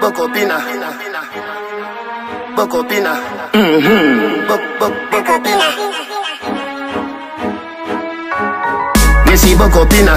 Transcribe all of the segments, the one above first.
Bocopina. Bocopina. Bocopina. We see Bocopina.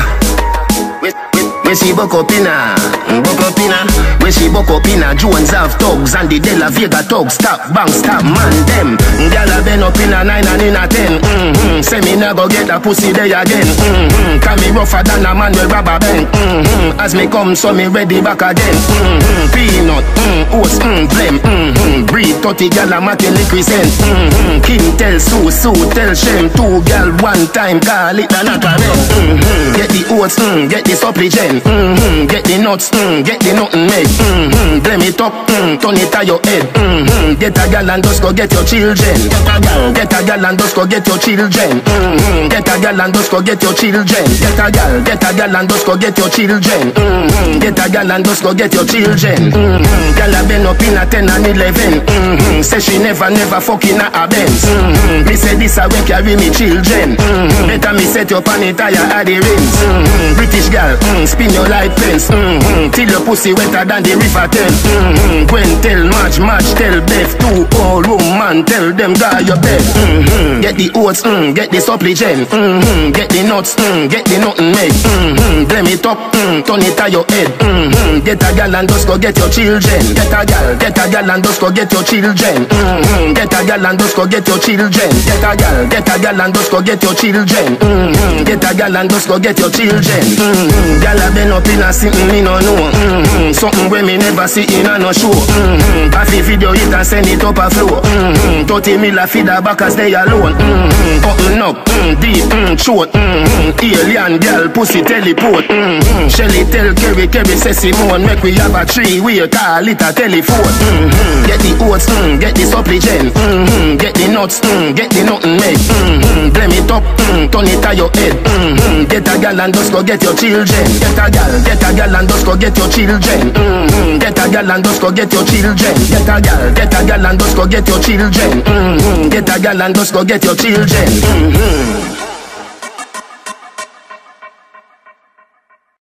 We see Bocopina. Bocopina. We see Bocopina. Jones have thugs and the De La Vega thugs. Stop, bang, stop, man, them. Gyal a been up in a 9 and in a 10. Say me nah go get a pussy day again. Can me rougher than a man with rubber band. As me come, so me ready back again. Peanut, oats, blem. Breed 30 gyal a making liquid scent. King tell Sue tell Shem. 2 gyal one time, call it a knock a Get the oats, get the supplement. Get the nuts, get the nothing made. Blame it up, turn it to your head. Get a gal and just go get your children. Get a gal and just go get your children. Get a gal and just go get your children. Get a gal and just go get your children. Get a gal and just go get your children. Gal a been up in a 10 and 11. Say she never fucking a Benz. Me say this a way carry me children. Better me set your pan it higher at the rims. British gal, spin your light fence. Till your pussy wetter than the river Thames. Gwen tell March tell Beth. 2 old woman tell them guy your bed. Get the oats, get the supplement. Get the nuts, get the nothing made. Blame it up, turn it to your head. Get a gal and just go get your children. Get a gal and just go get your children. Get a gal and just go get your children. Get a gal and just go get your children. Get a gal and just go get your children. Gal a been up in a sitting me no know. Something where me never see in a no show. Pass the video it and send it up a flow. 30 mil a feed her back as they alone. Open up, deep, short. Alien girl pussy teleport. Shelly tell Kerry say Simone make we have a 3-way call it a telephone. Get the oats, get the supplement. Get the nuts, get the nothing made. Blame it up, turn it to your head. Get a gal and just go get your children. Get a gal and just go get your children. Get a gal and just go get your children. Get a gal and just go get your children. Get a gal and just go get your children.